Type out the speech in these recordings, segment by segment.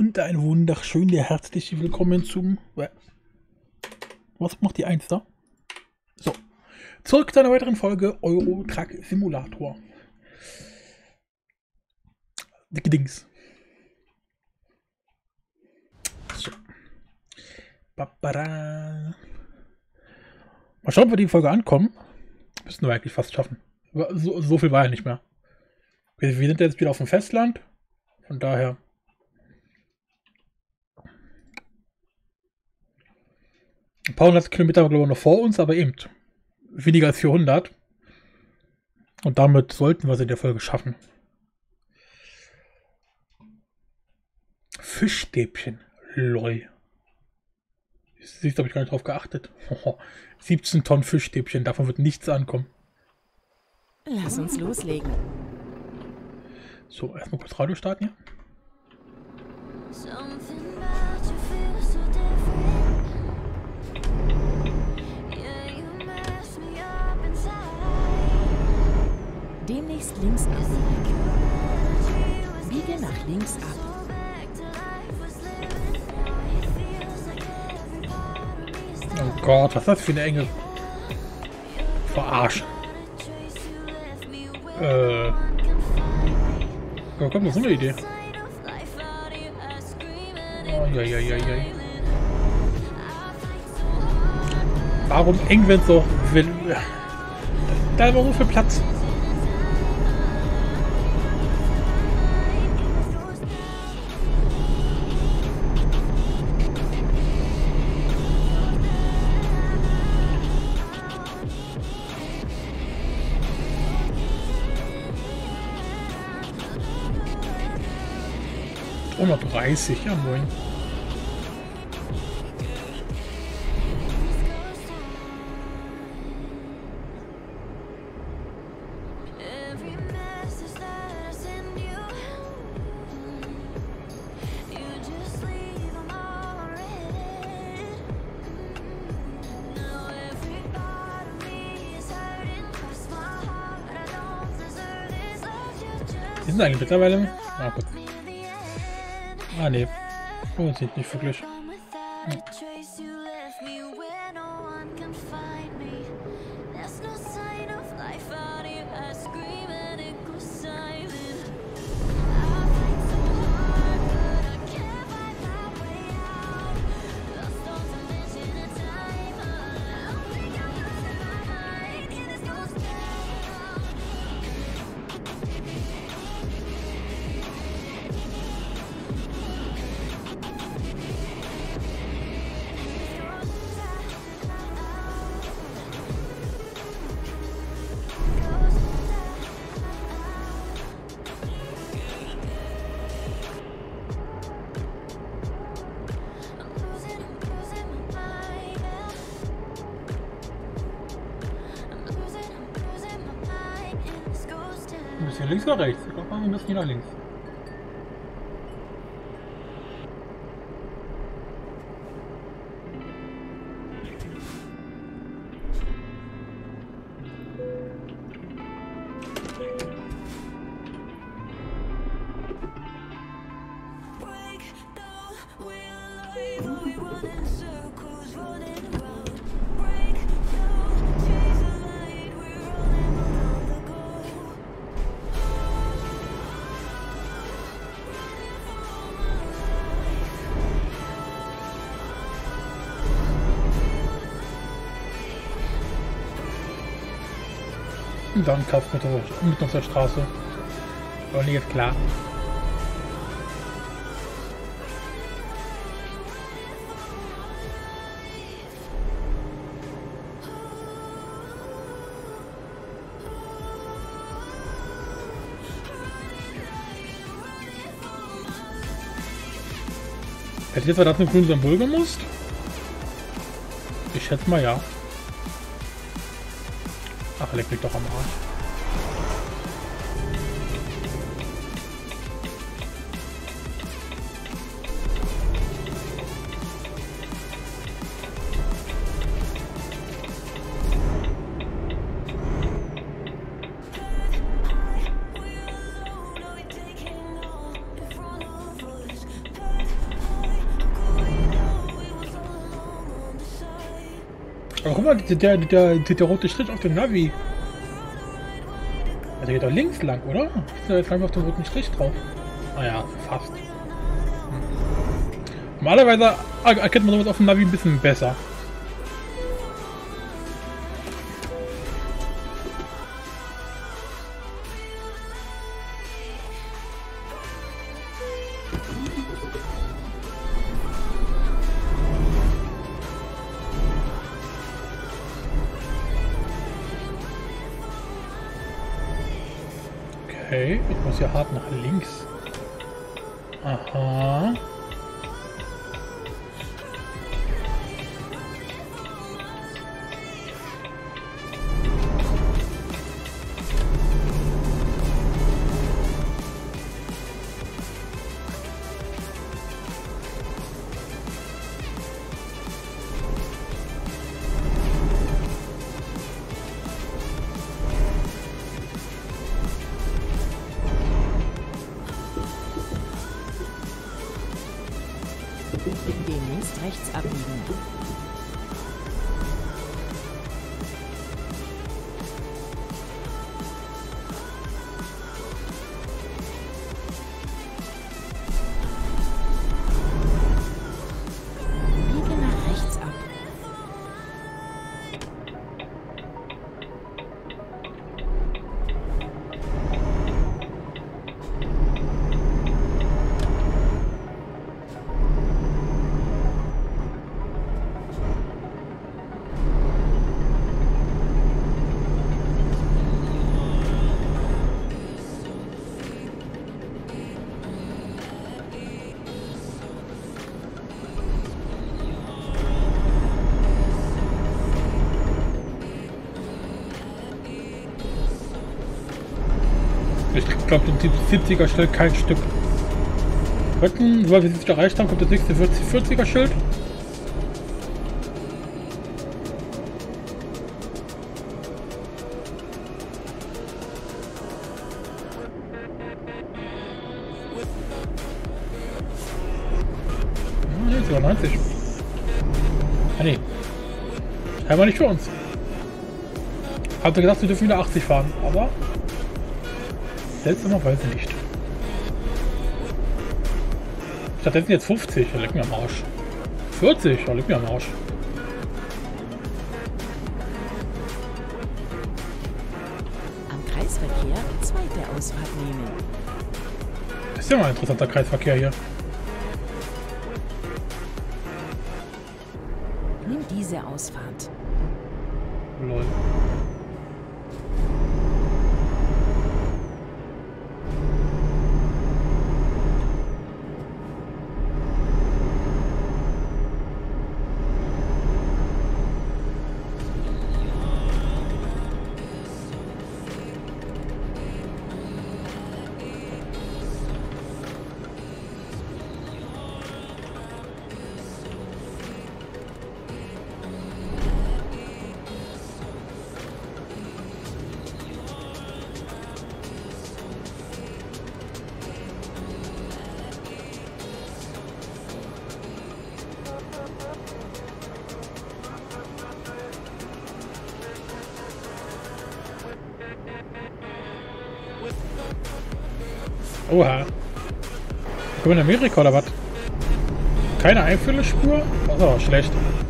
Und ein wunderschön herzlich willkommen zum... Was macht die 1 da? So. Zurück zu einer weiteren Folge Euro Truck Simulator. Dicke Dings. So. Babara. Mal schauen, ob wir die Folge ankommen. Müssen wir eigentlich fast schaffen. So viel war ja nicht mehr. Wir sind jetzt wieder auf dem Festland. Von daher... Ein paar hundert Kilometer glaube ich noch vor uns, aber eben weniger als 400. Und damit sollten wir es in der Folge schaffen. Fischstäbchen. Lol. Siehst du, habe ich gar nicht drauf geachtet. 17 Tonnen Fischstäbchen, davon wird nichts ankommen. Lass uns loslegen. So, erstmal kurz Radio starten hier. Demnächst links abbiegen. Biege nach links ab. Oh Gott, was ist das für eine enge Verarsch. Ja, komm, das ist eine Idee. Oh, ja. Warum eng, wenn es so will? Da war so viel Platz. Oh, noch 30, ja moin. Die sind eigentlich mittlerweile... Ah, gut. Ah, ne. Oh, sieht nicht wirklich. Hm. Ein bisschen links oder rechts? Ich glaube, wir müssen hier nach links. Und dann Kampf mit unserer Straße. War nicht jetzt klar. Hätte jetzt das mit grünen Symbol gemusst? Ich schätze mal ja. Ach, leck mich doch am Arsch. Aber guck mal, der rote Strich auf dem Navi. Also der geht doch links lang, oder? Ist da jetzt einfach auf dem roten Strich drauf? Ah ja, fast. Normalerweise erkennt man sowas auf dem Navi ein bisschen besser. Okay, ich muss ja hart nach links. Aha. Demnächst rechts abbiegen. Biege nach rechts ab. Ich glaube, den 70er Schild kein Stück. Rücken, sobald wir 70 erreicht haben, kommt das nächste 40er Schild. Ne, sogar 90. Ah ne. Einmal nicht für uns. Habt ihr gesagt, wir dürfen wieder 80 fahren, aber seltsamerweise nicht. Stattdessen jetzt 50, da leck mir am Arsch. 40, da leck mir am Arsch. Am Kreisverkehr zweite Ausfahrt nehmen. Das ist ja mal ein interessanter Kreisverkehr hier. Nimm diese Ausfahrt. Lol. Oha. Kommen wir in Amerika oder was? Keine Einfüllspur? Das ist aber schlecht.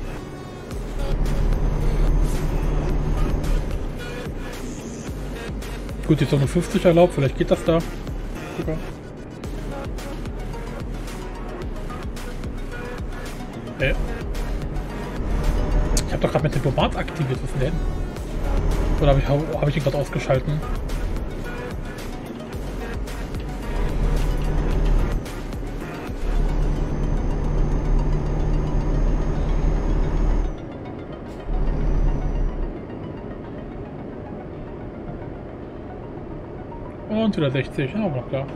Gut, jetzt noch nur 50 erlaubt, vielleicht geht das da. Super. Ich habe doch gerade mit dem Tempomat aktiviert, was denn? Oder hab ich ihn gerade ausgeschalten? Und wieder 60, ja, aber klar.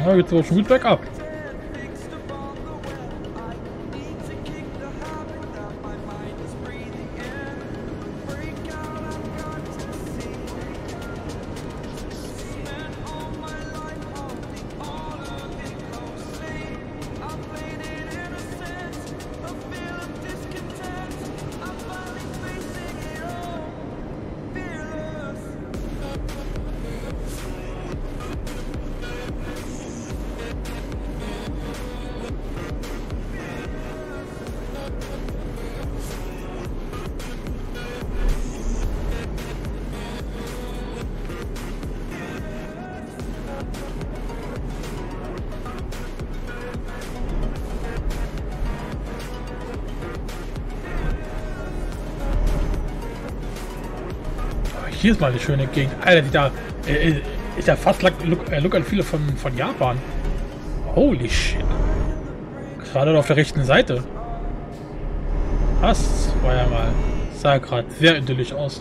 Na, geht's aber schon gut bergab. Hier ist mal eine schöne Gegend. Alter, die da ist ja fast Look and Feel von Japan. Holy shit. Gerade auf der rechten Seite. Das war ja mal. Sah gerade sehr idyllisch aus.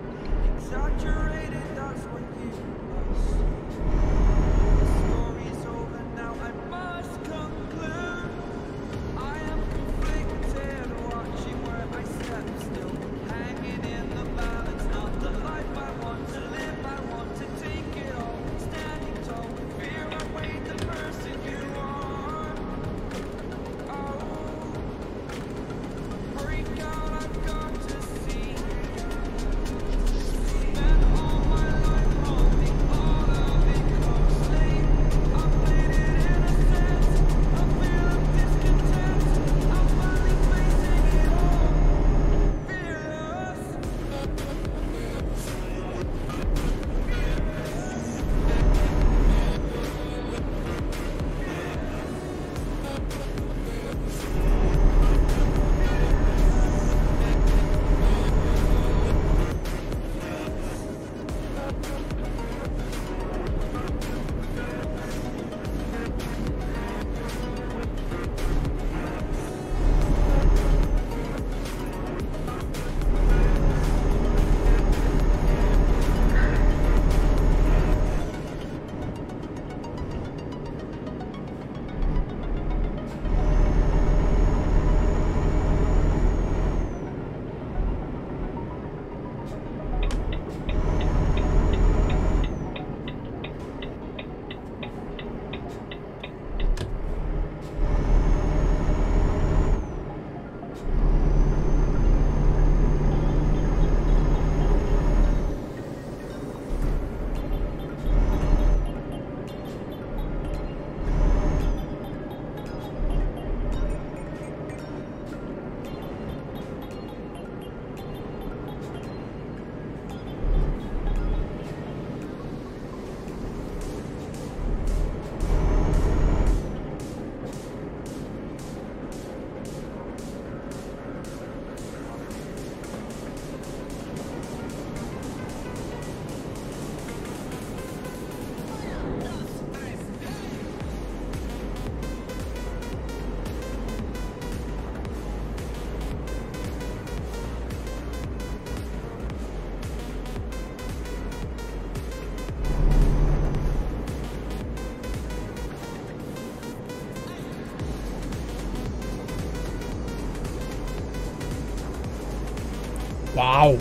Wow.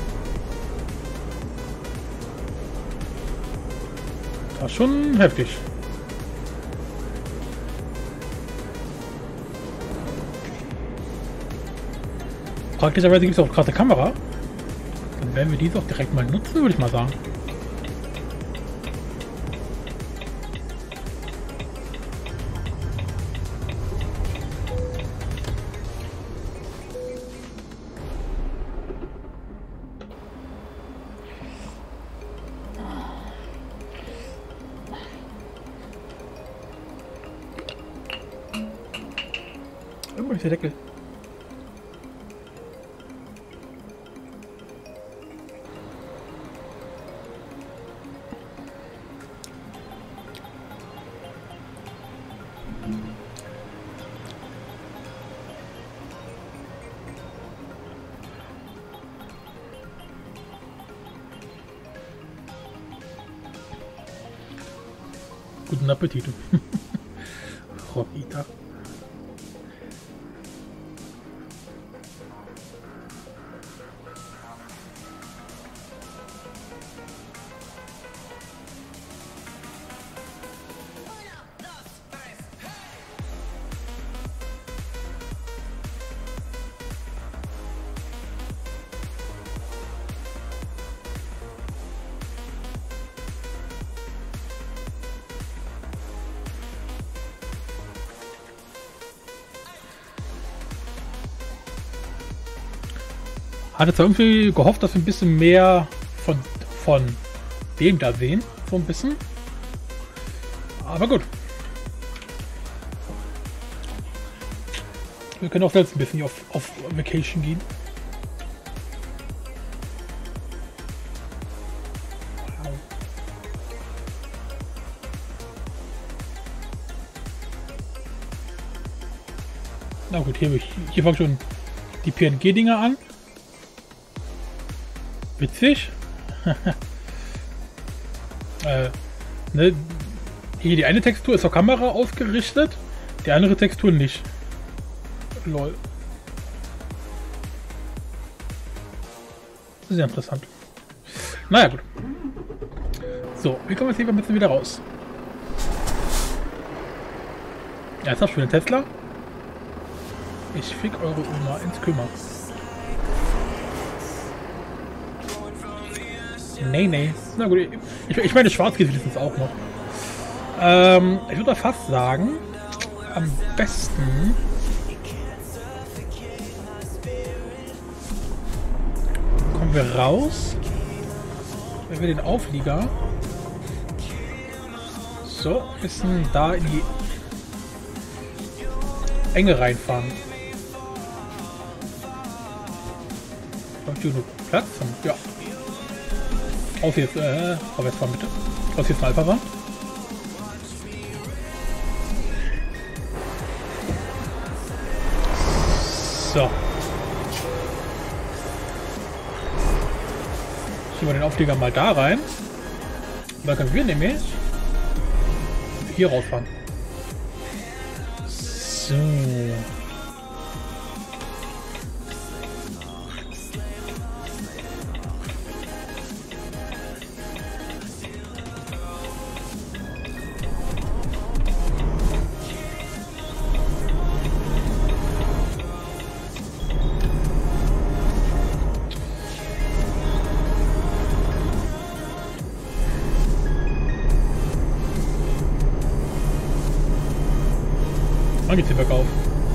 Das ist schon heftig. Praktischerweise gibt es auch gerade eine Kamera. Dann werden wir diese auch direkt mal nutzen, würde ich mal sagen. Irgendwo ist der Deckel. Guten Appetit. Rockita. Hatte zwar irgendwie gehofft, dass wir ein bisschen mehr von dem da sehen. So ein bisschen. Aber gut. Wir können auch selbst ein bisschen auf Vacation gehen. Na gut, hier fangen schon die PNG-Dinger an. Witzig. Ne, hier die eine Textur ist zur Kamera ausgerichtet, die andere Textur nicht. Lol. Sehr interessant. Naja, gut. So, wie kommen wir jetzt hier ein bisschen wieder raus? Ja, jetzt hast du einen Tesla. Ich fick eure Oma ins Kümmer. Nee, nee. Na gut, ich meine, schwarz geht wenigstens auch noch. Ich würde fast sagen, am besten kommen wir raus, wenn wir den Auflieger so ein bisschen da in die Enge reinfahren. Kommt hier genug Platz? Ja. Aus jetzt, aber jetzt mal bitte. Aus jetzt eine Alpha-Wand. So. Schieben wir den Auflieger mal da rein. Und dann können wir nämlich hier rausfahren. So. Dann geht's hier bergauf.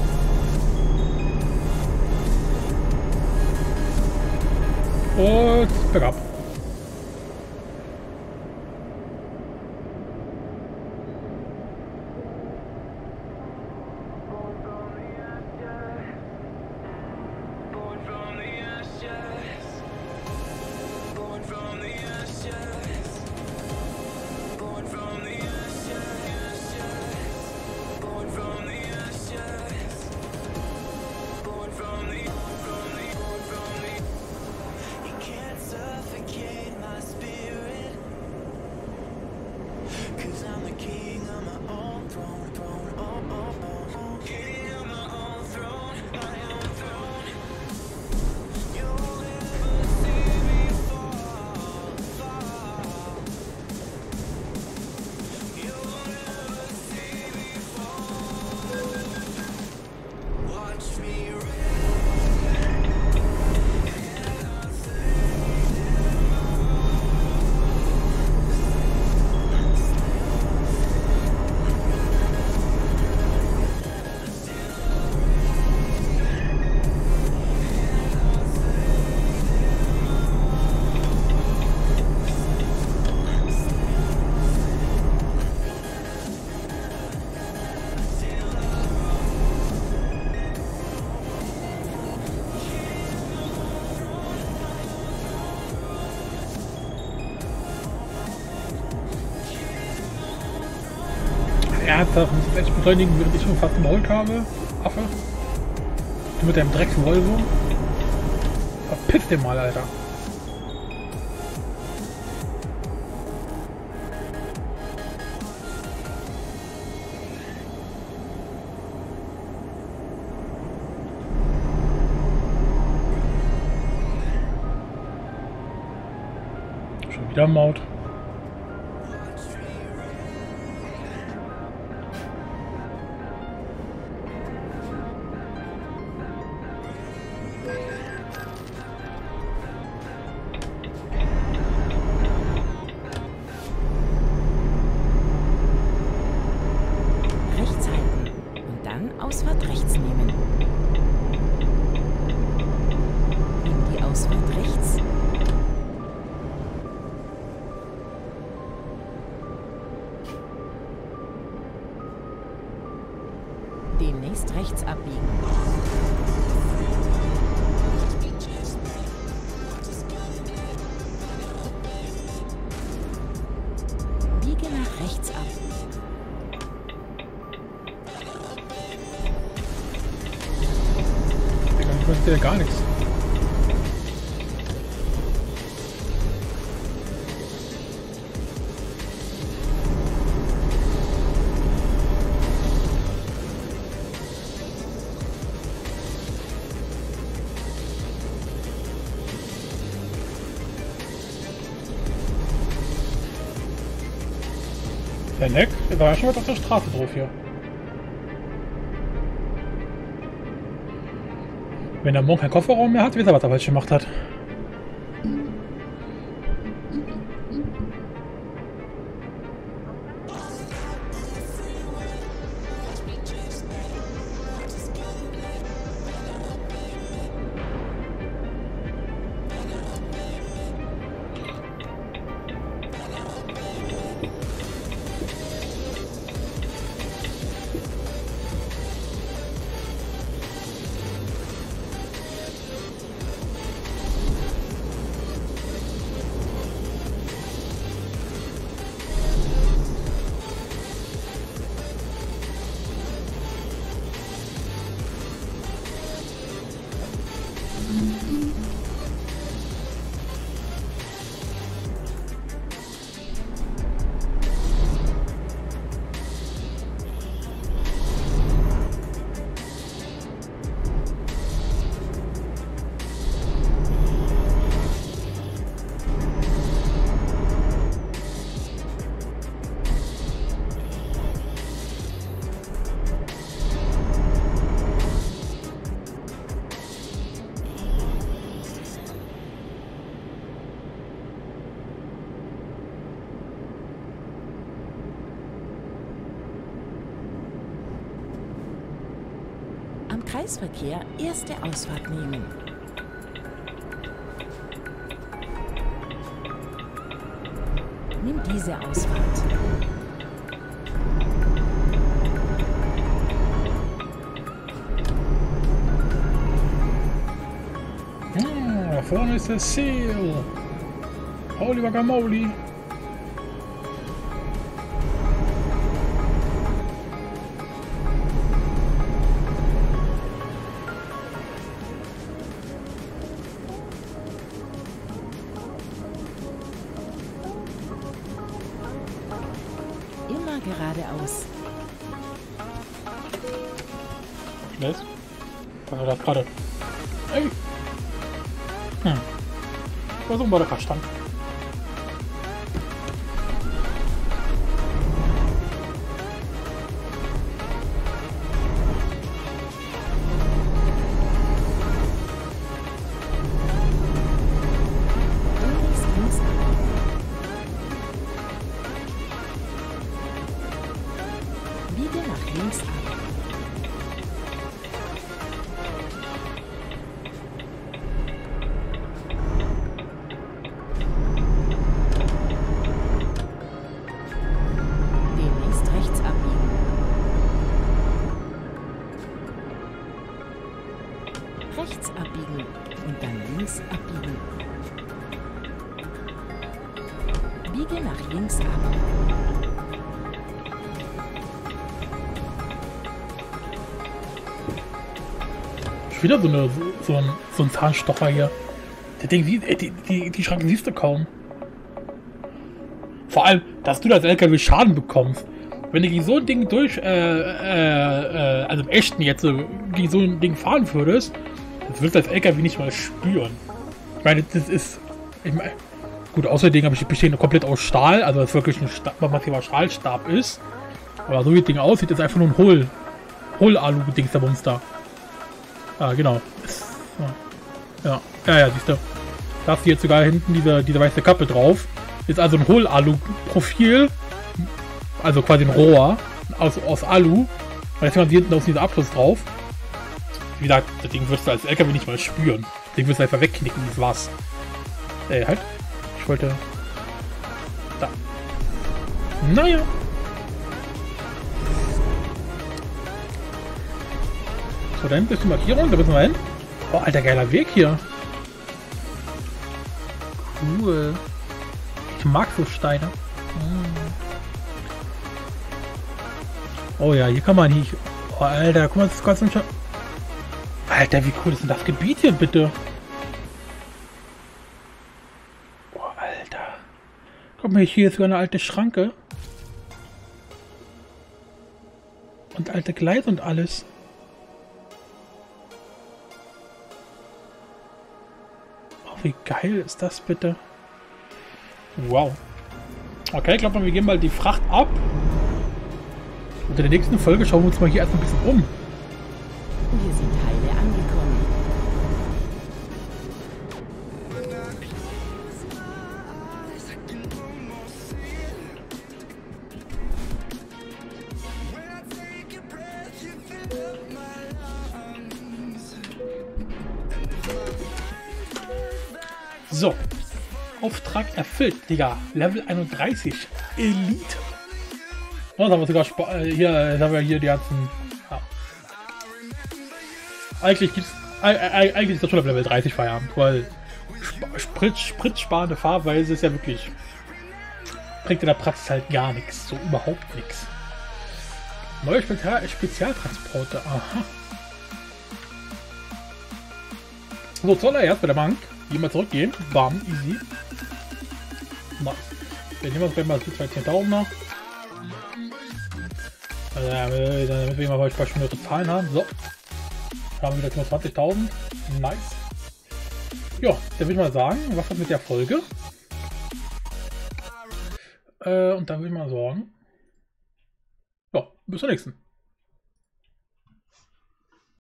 Und bergab. Ernsthaft, muss ich echt beschleunigen, während ich schon fast gemault habe? Affe. Du mit deinem Drecks-Volvo. Verpiss den mal, Alter. Wieder Maut. Rechts halten und dann Ausfahrt rechts nehmen. Nimm die Ausfahrt rechts. Demnächst rechts abbiegen. Biege nach rechts ab. Digga, ich wusste ja gar nichts. Der Neck, der war ja schon mal auf der Straße drauf hier. Wenn der Monk keinen Kofferraum mehr hat, weiß er, was er falsch gemacht hat. Am Kreisverkehr erste Ausfahrt nehmen. Nimm diese Ausfahrt. Da vorne ist das Ziel. Holy Guacamole. Immer geradeaus. Was? War das gerade? Ey! Versuchen wir der Verstand. Demnächst links ab. Biege nach links ab. Demnächst rechts abbiegen. Rechts abbiegen und dann links abbiegen. Biege nach links ab. Wieder so ein Zahnstocher hier. Der Ding, die Schranken siehst du kaum. Vor allem, dass du als LKW Schaden bekommst. Wenn du gegen so ein Ding also im echten jetzt so gegen so ein Ding fahren würdest, das wirst du als LKW nicht mal spüren. Ich meine, das ist, Gut, außerdem habe ich bestehen komplett aus Stahl, also dass wirklich ein massiver Stahlstab ist. Aber so wie das Ding aussieht, ist einfach nur ein Hohl-Alu-Dings der Monster. Ah, genau. Ja, siehst du. Da hast du jetzt sogar hinten diese weiße Kappe drauf. Ist also ein Hohl-Alu-Profil. Also quasi ein Rohr aus Alu. Und deswegen haben sie hinten aus diesem Abschluss drauf. Wie gesagt, das Ding wirst du als LKW nicht mal spüren. Das Ding wirst du einfach wegknicken, das war's. Halt. Ich wollte... Da. Naja. So, da hinten ist die Markierung, da müssen wir hin. Oh, alter, geiler Weg hier. Cool. Ich mag so Steine. Oh ja, hier kann man nicht... Oh, Alter, guck mal, das ist ganz schon... Alter, wie cool ist denn das Gebiet hier, bitte? Oh, Alter. Guck mal, hier ist sogar eine alte Schranke. Und alte Gleise und alles. Oh, wie geil ist das, bitte? Wow. Okay, ich glaube, wir gehen mal die Fracht ab. Und in der nächsten Folge schauen wir uns mal hier erst ein bisschen um. Wir sind heile angekommen. So. Auftrag erfüllt, Digga. Level 31. Elite. Oh, da haben wir sogar hier haben wir hier die ganzen. Ja. Eigentlich ist das schon auf Level 30 Feierabend, weil spritsparende Fahrweise ist ja wirklich. Bringt in der Praxis halt gar nichts. So überhaupt nichts. Neue Spezialtransporte. Aha. So, zuallererst bei der Bank. Hier mal zurückgehen. Bam, easy. Nice. Dann nehmen wir uns gleich mal 10.000 noch. Damit wir mal ein paar schöne Zahlen haben. So. Dann haben wir wieder 20.000. Nice. Ja, dann würde ich mal sagen, was hat mit der Folge? Und dann würde ich mal sagen, ja, bis zur nächsten.